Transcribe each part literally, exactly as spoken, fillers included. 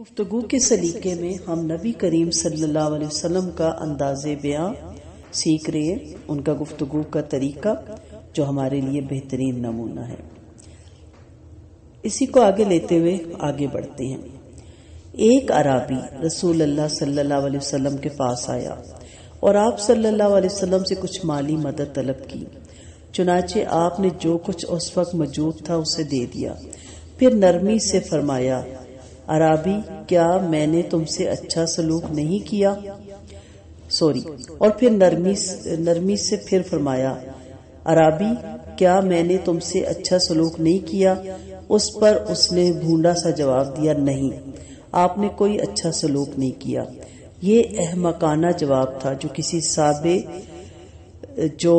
گفتگو کے سلیقے میں ہم نبی کریم صلی اللہ علیہ وسلم کا انداز بیاں سیکھ رہے ہیں، ان کا گفتگو کا طریقہ جو ہمارے لیے بہترین نمونہ ہے۔ اسی کو آگے لیتے ہوئے آگے بڑھتے ہیں۔ ایک عرابی رسول اللہ صلی اللہ علیہ وسلم کے پاس آیا اور آپ صلی اللہ علیہ وسلم سے کچھ مالی مدد طلب کی، چنانچہ آپ نے جو کچھ اس وقت موجود تھا اسے دے دیا، پھر نرمی سے فرمایا، عرابی کیا میں نے تم سے اچھا سلوک نہیں کیا؟ سوری اور پھر نرمی نرمی سے پھر فرمایا، عرابی کیا میں نے تم سے اچھا سلوک نہیں کیا؟ اس پر اس نے بھونڈا سا جواب دیا، نہیں، آپ نے کوئی اچھا سلوک نہیں کیا۔ یہ احمقانہ جواب تھا جو کسی صحابی جو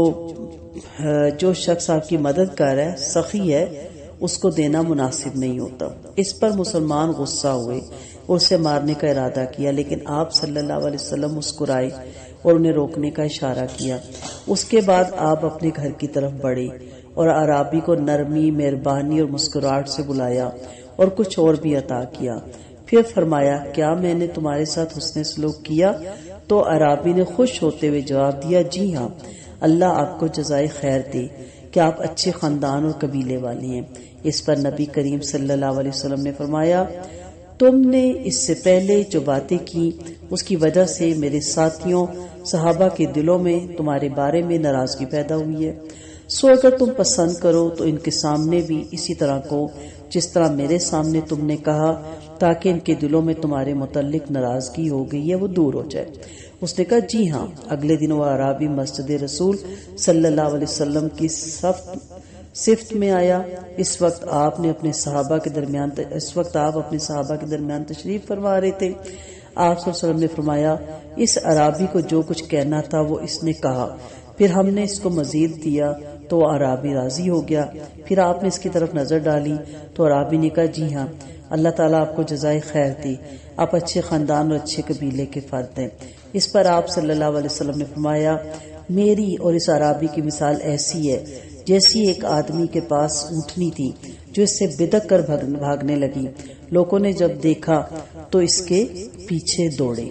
جو شخص آپ کی مدد کر رہا ہے، سخی ہے، اس کو دینا مناسب نہیں ہوتا۔ اس پر مسلمان غصہ ہوئے اور اسے مارنے کا ارادہ کیا، لیکن آپ صلی اللہ علیہ وسلم مسکرائے اور انہیں روکنے کا اشارہ کیا۔ اس کے بعد آپ اپنے گھر کی طرف بڑھے اور عرابی کو نرمی، مہربانی اور مسکراہٹ سے بلایا اور کچھ اور بھی عطا کیا۔ پھر فرمایا، کیا میں نے تمہارے ساتھ حسن سلوک کیا؟ تو عرابی نے خوش ہوتے ہوئے جواب دیا، جی ہاں، اللہ آپ کو جزائے خیر دے کہ آپ اچھے خاندان اور قبیلے والے ہیں۔ اس پر نبی کریم صلی اللہ علیہ وسلم نے فرمایا، تم نے اس سے پہلے جو باتیں کی اس کی وجہ سے میرے ساتھیوں صحابہ کے دلوں میں تمہارے بارے میں ناراضگی پیدا ہوئی ہے، سو اگر تم پسند کرو تو ان کے سامنے بھی اسی طرح کو جس طرح میرے سامنے تم نے کہا، تاکہ ان کے دلوں میں تمہارے متعلق ناراضگی ہو گئی ہے وہ دور ہو جائے۔ اس نے کہا، جی ہاں۔ اگلے دن وہ عرابی مسجد رسول صلی اللہ علیہ وسلم کی صفت صفت میں آیا۔ اس وقت آپ نے اپنے صحابہ کے درمیان اس وقت آپ اپنے صحابہ کے درمیان تشریف فرما رہے تھے۔ آپ صلی اللہ علیہ وسلم نے فرمایا، اس عرابی کو جو کچھ کہنا تھا وہ اس نے کہا، پھر ہم نے اس کو مزید دیا تو وہ عرابی راضی ہو گیا۔ پھر آپ نے اس کی طرف نظر ڈالی تو عرابی نے کہا، جی ہاں، اللہ تعالیٰ آپ کو جزائے خیر دے، آپ اچھے خاندان اور اچھے قبیلے کے فرد ہیں۔ اس پر آپ صلی اللہ علیہ وسلم نے فرمایا، میری اور اس عرابی کی مثال ایسی ہے جیسی ایک آدمی کے پاس اونٹنی تھی جو اس سے بدک کر بھاگنے لگی۔ لوگوں نے جب دیکھا تو اس کے پیچھے دوڑے،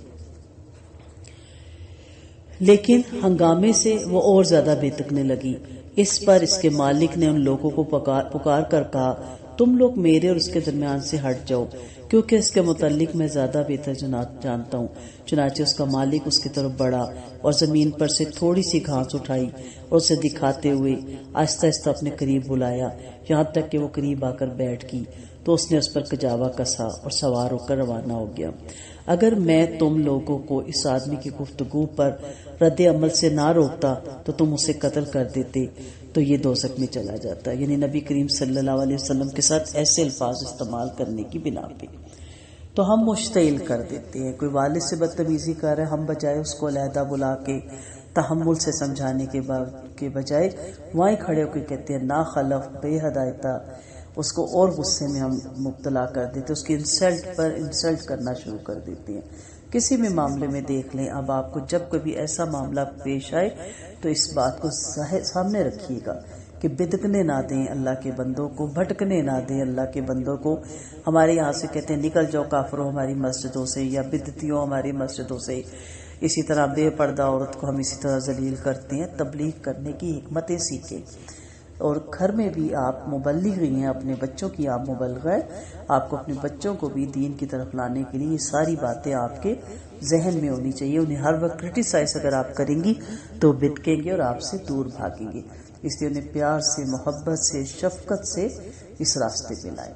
لیکن ہنگامے سے وہ اور زیادہ بھٹکنے لگی۔ اس پر اس کے مالک نے ان لوگوں کو پکار پکار کر کہا، تم لوگ میرے اور اس کے درمیان سے ہٹ جاؤ، کیونکہ اس کے متعلق میں زیادہ بہتر جانتا ہوں۔ چنانچہ اس کا مالک اس کی طرف بڑھا اور زمین پر سے تھوڑی سی گھاس اٹھائی اور اسے دکھاتے ہوئے آہستہ آہستہ اپنے قریب بلایا، یہاں تک کہ وہ قریب آ کر بیٹھ گئی تو اس نے اس پر کجاوا کسا اور سوار ہو کر روانہ ہو گیا۔ اگر میں تم لوگوں کو اس آدمی کی گفتگو پر رد عمل سے نہ روکتا تو تم اسے قتل کر دیتے تو یہ دوزخ میں چلا جاتا، یعنی نبی کریم صلی اللہ علیہ وسلم کے ساتھ ایسے الفاظ استعمال کرنے کی بنا پہ تو ہم مشتعل کر دیتے ہیں۔ کوئی والد سے بدتمیزی کر رہے ہیں، ہم بجائے اس کو علیحدہ بلا کے تحمل سے سمجھانے کے کے بجائے وہیں کھڑے ہو کے کہتے ہیں نا خلف بے ہدایتہ، اس کو اور غصے میں ہم مبتلا کر دیتے، اس کی انسلٹ پر انسلٹ کرنا شروع کر دیتے ہیں۔ کسی بھی معاملے میں دیکھ لیں، اب آپ کو جب کبھی ایسا معاملہ پیش آئے تو اس بات کو سامنے رکھیے گا کہ بدکنے نہ دیں اللہ کے بندوں کو، بھٹکنے نہ دیں اللہ کے بندوں کو۔ ہمارے یہاں سے کہتے ہیں نکل جاؤ کافروں ہماری مسجدوں سے، یا بدعتیوں ہماری مسجدوں سے۔ اسی طرح بے پردہ عورت کو ہم اسی طرح ذلیل کرتے ہیں۔ تبلیغ کرنے کی حکمتیں سیکھیں، اور گھر میں بھی آپ مبلغ ہی ہیں، اپنے بچوں کی آپ مبلغ ہیں، آپ کو اپنے بچوں کو بھی دین کی طرف لانے کے لیے یہ ساری باتیں آپ کے ذہن میں ہونی چاہیے۔ انہیں ہر وقت کرٹیسائز اگر آپ کریں گی تو بھٹکیں گے اور آپ سے دور بھاگیں گے، اس لیے انہیں پیار سے، محبت سے، شفقت سے اس راستے پہ لائیں۔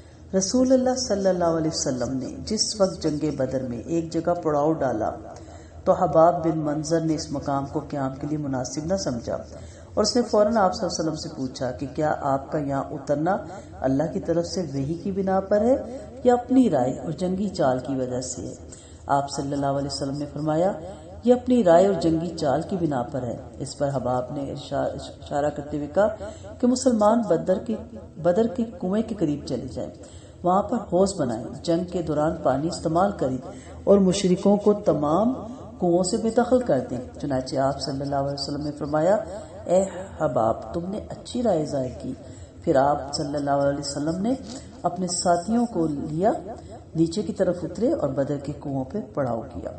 رسول اللہ صلی اللہ علیہ وسلم نے جس وقت جنگ بدر میں ایک جگہ پڑاؤ ڈالا تو حباب بن منظر نے اس مقام کو قیام کے لیے مناسب نہ سمجھا، اور اس نے فوراً آپ صلی اللہ علیہ وسلم سے پوچھا کہ کیا آپ کا یہاں اترنا اللہ کی طرف سے وحی کی بنا پر ہے یا اپنی رائے اور جنگی چال کی وجہ سے ہے؟ آپ صلی اللہ علیہ وسلم نے فرمایا، یہ اپنی رائے اور جنگی چال کی بنا پر ہے۔ اس پر حباب نے اشارہ کرتے ہوئے کہا کہ مسلمان بدر کے بدر کے کنویں کے قریب چلے جائیں، وہاں پر حوض بنائیں، جنگ کے دوران پانی استعمال کریں اور مشرکوں کو تمام کنووں سے بے دخل کر دیں۔ چنانچہ آپ صلی اللہ علیہ وسلم نے فرمایا، اے حباب، تم نے اچھی رائے ظاہر کی۔ پھر آپ صلی اللہ علیہ وسلم نے اپنے ساتھیوں کو لیا نیچے کی طرف اترے اور بدر کے کنووں پہ پڑاؤ کیا۔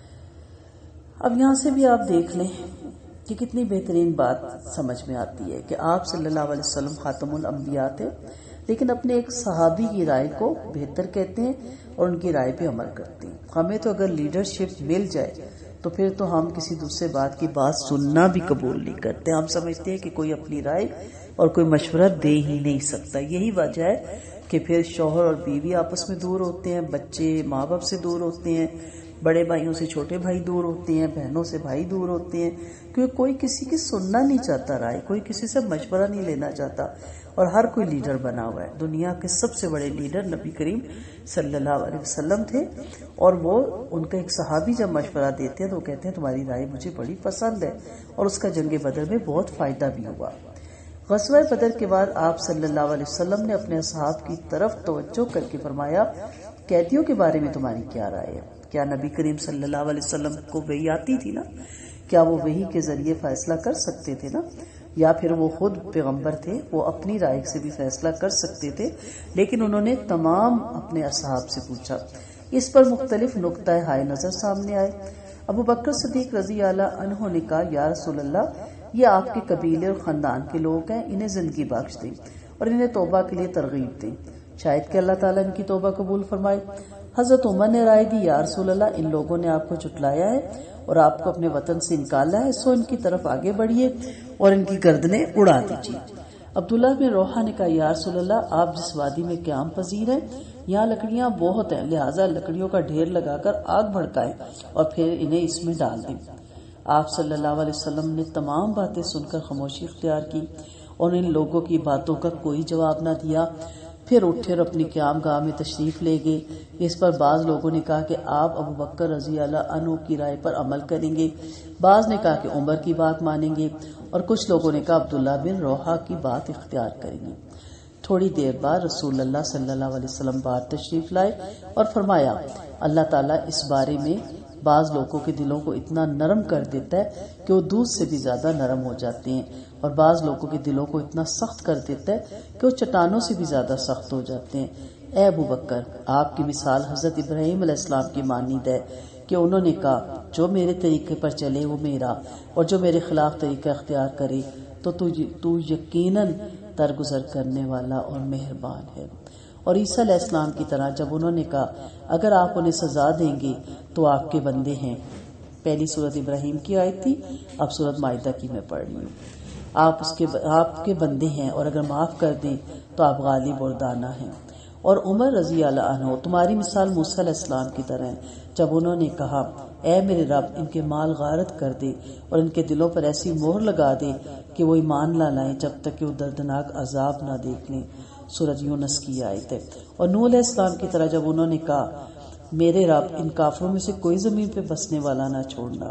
اب یہاں سے بھی آپ دیکھ لیں کہ کتنی بہترین بات سمجھ میں آتی ہے کہ آپ صلی اللہ علیہ وسلم خاتم الانبیاء تھے، لیکن اپنے ایک صحابی کی رائے کو بہتر کہتے ہیں اور ان کی رائے پہ عمل کرتے ہیں۔ ہمیں تو اگر لیڈرشپ مل جائے تو پھر تو ہم کسی دوسرے بات کی بات سننا بھی قبول نہیں کرتے، ہم سمجھتے ہیں کہ کوئی اپنی رائے اور کوئی مشورہ دے ہی نہیں سکتا۔ یہی وجہ ہے کہ پھر شوہر اور بیوی آپس میں دور ہوتے ہیں، بچے ماں باپ سے دور ہوتے ہیں، بڑے بھائیوں سے چھوٹے بھائی دور ہوتے ہیں، بہنوں سے بھائی دور ہوتے ہیں، کیونکہ کوئی کسی کی سننا نہیں چاہتا رائے، کوئی کسی سے مشورہ نہیں لینا چاہتا، اور ہر کوئی لیڈر بنا ہوا ہے۔ دنیا کے سب سے بڑے لیڈر نبی کریم صلی اللہ علیہ وسلم تھے، اور وہ ان کا ایک صحابی جب مشورہ دیتے ہیں تو وہ کہتے ہیں تمہاری رائے مجھے بڑی پسند ہے، اور اس کا جنگ بدر میں بہت فائدہ بھی ہوا۔ غزوہ بدر کے بعد آپ صلی اللہ علیہ وسلم نے اپنے اصحاب کی طرف توجہ کر کے فرمایا قیدیوں کے بارے میں تمہاری کیا رائے ہے؟ کیا نبی کریم صلی اللہ علیہ وسلم کو وحی آتی تھی نا؟ کیا وہ وحی کے ذریعے فیصلہ کر سکتے تھے نا؟ یا پھر وہ خود پیغمبر تھے، وہ اپنی رائے سے بھی فیصلہ کر سکتے تھے، لیکن انہوں نے تمام اپنے اصحاب سے پوچھا۔ اس پر مختلف نقطہ ہائے نظر سامنے آئے۔ ابو بکر صدیق رضی اللہ عنہ نے کہا یا رسول اللہ، یہ آپ کے قبیلے اور خاندان کے لوگ ہیں، انہیں زندگی بخش دیں اور انہیں توبہ کے لیے ترغیب دیں، شاید کہ اللہ تعالیٰ ان کی توبہ قبول فرمائے۔ حضرت عمر نے رائے دی یا رسول اللہ، ان لوگوں نے آپ کو جھٹلایا ہے اور آپ کو اپنے وطن سے نکالا ہے، سو ان کی طرف آگے بڑھیے اور ان کی گردنیں اڑا دیجیے۔ عبداللہ بن روحہ نے کہا یا رسول اللہ، آپ جس وادی میں قیام پذیر ہیں یہاں لکڑیاں بہت ہیں، لہٰذا لکڑیوں کا ڈھیر لگا کر آگ بھڑکائیں اور پھر انہیں اس میں ڈال دیں۔ آپ صلی اللہ علیہ وسلم نے تمام باتیں سن کر خاموشی اختیار کی اور ان لوگوں کی باتوں کا کوئی جواب نہ دیا، پھر اٹھے اور اپنی قیام گاہ میں تشریف لے گئے۔ اس پر بعض لوگوں نے کہا کہ آپ ابو بکر رضی اللہ عنہ کی رائے پر عمل کریں گے، بعض نے کہا کہ عمر کی بات مانیں گے، اور کچھ لوگوں نے کہا عبداللہ بن روحہ کی بات اختیار کریں گے۔ تھوڑی دیر بعد رسول اللہ صلی اللہ علیہ وسلم باہر تشریف لائے اور فرمایا اللہ تعالیٰ اس بارے میں بعض لوگوں کے دلوں کو اتنا نرم کر دیتا ہے کہ وہ دودھ سے بھی زیادہ نرم ہو جاتے ہیں، اور بعض لوگوں کے دلوں کو اتنا سخت کر دیتا ہے کہ وہ چٹانوں سے بھی زیادہ سخت ہو جاتے ہیں۔ اے ابو بکر، آپ کی مثال حضرت ابراہیم علیہ السلام کی مانند ہے کہ انہوں نے کہا جو میرے طریقے پر چلے وہ میرا، اور جو میرے خلاف طریقہ اختیار کرے تو تو یقیناً درگزر کرنے والا اور مہربان ہے۔ اور عیسیٰ علیہ السلام کی طرح جب انہوں نے کہا اگر آپ انہیں سزا دیں گے تو آپ کے بندے ہیں، پہلی سورت ابراہیم کی آیت تھی، اب سورت مائدہ کی میں پڑھ رہی ہوں، آپ اس کے آپ کے بندے ہیں اور اگر معاف کر دیں تو آپ غالب اور دانا ہیں۔ اور عمر رضی اللہ عنہ تمہاری مثال موسیٰ علیہ السلام کی طرح ہے، جب انہوں نے کہا اے میرے رب ان کے مال غارت کر دے اور ان کے دلوں پر ایسی مہر لگا دے کہ وہ ایمان نہ لائیں جب تک کہ وہ دردناک عذاب نہ دیکھ لیں، سورۃ یونس کی آیت ہے۔ اور نوح علیہ السلام کی طرح جب انہوں نے کہا میرے رب ان کافروں میں سے کوئی زمین پہ بسنے والا نہ چھوڑنا۔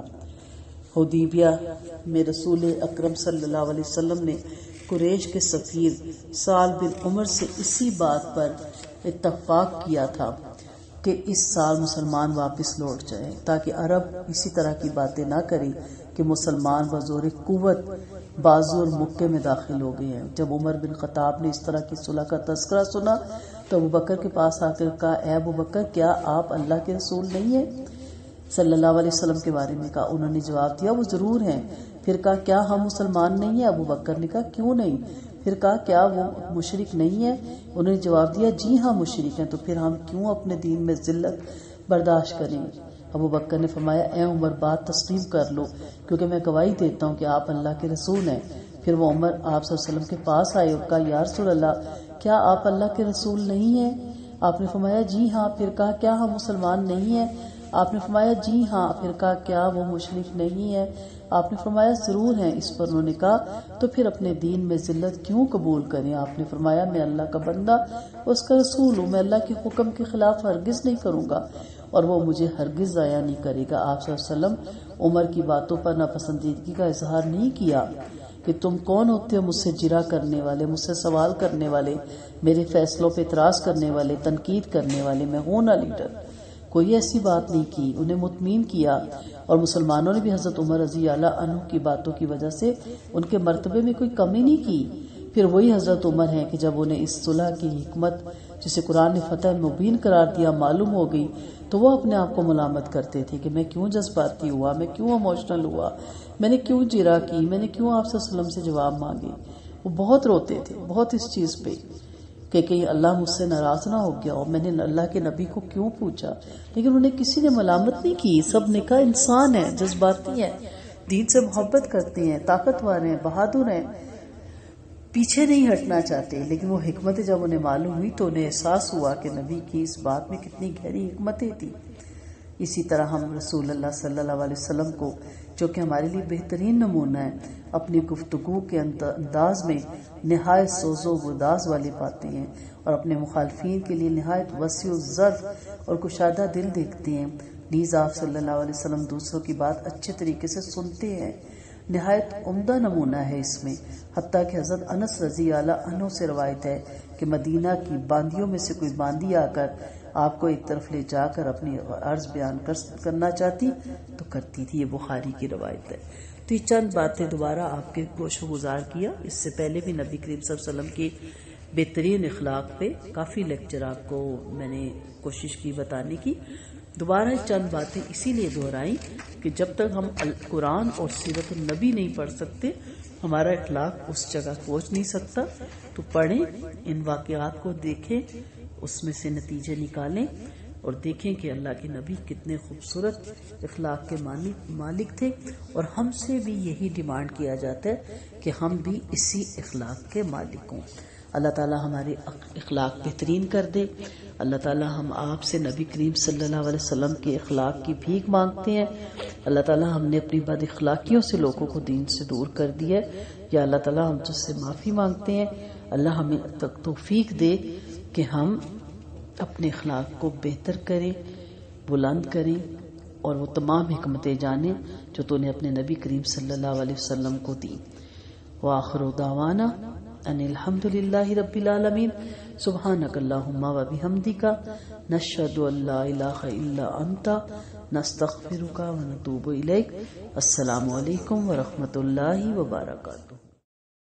حدیبیہ میں رسول اکرم صلی اللہ علیہ وسلم نے قریش کے سفیر سعد بن عمر سے اسی بات پر اتفاق کیا تھا کہ اس سال مسلمان واپس لوٹ جائیں تاکہ عرب اسی طرح کی باتیں نہ کریں کہ مسلمان بزور قوت بازو اور مکے میں داخل ہو گئے ہیں۔ جب عمر بن خطاب نے اس طرح کی صلح کا تذکرہ سنا تو ابو بکر کے پاس آ کر کہا اے ابو بکر، کیا آپ اللہ کے رسول نہیں ہیں؟ صلی اللہ علیہ وسلم کے بارے میں کہا، انہوں نے جواب دیا وہ ضرور ہیں۔ پھر کہا کیا ہم مسلمان نہیں ہیں؟ ابو بکر نے کہا کیوں نہیں؟ پھر کہا کیا وہ مشرک نہیں ہیں؟ انہوں نے جواب دیا جی ہاں مشرک ہیں، تو پھر ہم کیوں اپنے دین میں ذلت برداشت کریں؟ ابو بکر نے فرمایا اے عمر بات تسلیم کر لو کیونکہ میں گواہی دیتا ہوں کہ آپ اللہ کے رسول ہیں۔ پھر وہ عمر آپ صلی اللہ علیہ وسلم کے پاس آئے اور کہا یا رسول اللہ کیا آپ اللہ کے رسول نہیں ہیں؟ آپ نے فرمایا جی ہاں۔ پھر کہا کیا ہم مسلمان نہیں ہیں؟ آپ نے فرمایا جی ہاں۔ پھر کہا کیا وہ مشرک نہیں ہے؟ آپ نے فرمایا ضرور ہیں۔ اس پر انہوں نے کہا تو پھر اپنے دین میں ذلت کیوں قبول کریں؟ آپ نے فرمایا میں اللہ کا بندہ اس کا رسول ہوں، میں اللہ کے حکم کے خلاف ہرگز نہیں کروں گا اور وہ مجھے ہرگز ضائع نہیں کرے گا۔ آپ صلی اللہ علیہ وسلم عمر کی باتوں پر ناپسندیدگی کا اظہار نہیں کیا کہ تم کون ہوتے ہو مجھ سے جرا کرنے والے، مجھ سے سوال کرنے والے، میرے فیصلوں پہ اعتراض کرنے والے، تنقید کرنے والے، میں ہوں نہ لیڈر۔ کوئی ایسی بات نہیں کی، انہیں مطمئن کیا، اور مسلمانوں نے بھی حضرت عمر رضی اللہ عنہ کی باتوں کی وجہ سے ان کے مرتبے میں کوئی کمی نہیں کی۔ پھر وہی حضرت عمر ہیں کہ جب انہیں اس صلح کی حکمت جسے قرآن نے فتح مبین قرار دیا معلوم ہو گئی تو وہ اپنے آپ کو ملامت کرتے تھے کہ میں کیوں جذباتی ہوا، میں کیوں ایموشنل ہوا، میں نے کیوں جرا کی، میں نے کیوں آپ صلی اللہ علیہ وسلم سے جواب مانگے. وہ بہت روتے تھے، بہت اس چیز پہ کہ کہیں اللہ مجھ سے ناراض نہ ہو گیا اور میں نے اللہ کے نبی کو کیوں پوچھا. لیکن انہیں کسی نے ملامت نہیں کی. سب نے کہا انسان ہے، جذباتی ہے، دین سے محبت کرتے ہیں، طاقتور ہیں، بہادر ہیں، پیچھے نہیں ہٹنا چاہتے. لیکن وہ حکمتیں جب انہیں معلوم ہوئی تو انہیں احساس ہوا کہ نبی کی اس بات میں کتنی گہری حکمتیں تھیں. اسی طرح ہم رسول اللہ صلی اللہ علیہ وسلم کو، جو کہ ہمارے لیے بہترین نمونہ ہے، اپنی گفتگو کے انداز میں نہایت سوز و گداز والی پاتے ہیں اور اپنے مخالفین کے لیے نہایت وسیع الظرف اور کشادہ دل دیکھتے ہیں. نیز آپ صلی اللہ علیہ وسلم دوسروں کی بات اچھے طریقے سے سنتے ہیں. نہایت عمدہ نمونہ ہے اس میں. حتیٰ کہ حضرت انس رضی اللہ عنہ سے روایت ہے کہ مدینہ کی باندیوں میں سے کوئی باندی آ کر آپ کو ایک طرف لے جا کر اپنی عرض بیان کرنا چاہتی تو کرتی تھی. یہ بخاری کی روایت ہے. تو یہ چند باتیں دوبارہ آپ کے گوش گزار کیا. اس سے پہلے بھی نبی کریم صلی اللہ علیہ وسلم کی بہترین اخلاق پہ کافی لیکچر آپ کو میں نے کوشش کی بتانے کی. دوبارہ چند باتیں اسی لیے دہرائیں کہ جب تک ہم قرآن اور سیرت النبی نہیں پڑھ سکتے ہمارا اخلاق اس جگہ پہنچ نہیں سکتا. تو پڑھیں، ان واقعات کو دیکھیں، اس میں سے نتیجے نکالیں اور دیکھیں کہ اللہ کے نبی کتنے خوبصورت اخلاق کے مالک تھے. اور ہم سے بھی یہی ڈیمانڈ کیا جاتا ہے کہ ہم بھی اسی اخلاق کے مالک ہوں. اللہ تعالی ہمارے اخلاق بہترین کر دے. اللہ تعالی ہم آپ سے نبی کریم صلی اللہ علیہ وسلم کے اخلاق کی بھیک مانگتے ہیں. اللہ تعالی ہم نے اپنی بد اخلاقیوں سے لوگوں کو دین سے دور کر دیا ہے. یا اللہ تعالی ہم تجھ سے معافی مانگتے ہیں. اللہ ہمیں توفیق دے کہ ہم اپنے اخلاق کو بہتر کریں، بلند کریں اور وہ تمام حکمتیں جانیں جو تو نے اپنے نبی کریم صلی اللہ علیہ وسلم کو دی. وآخر دعوانا ان الحمد للہ رب العالمین. سبحانک اللہم و بحمدک نشہد ان لا الہ الا انت نستغفرک و نتوب الیک. السلام علیکم ورحمۃ اللہ وبرکاتہ.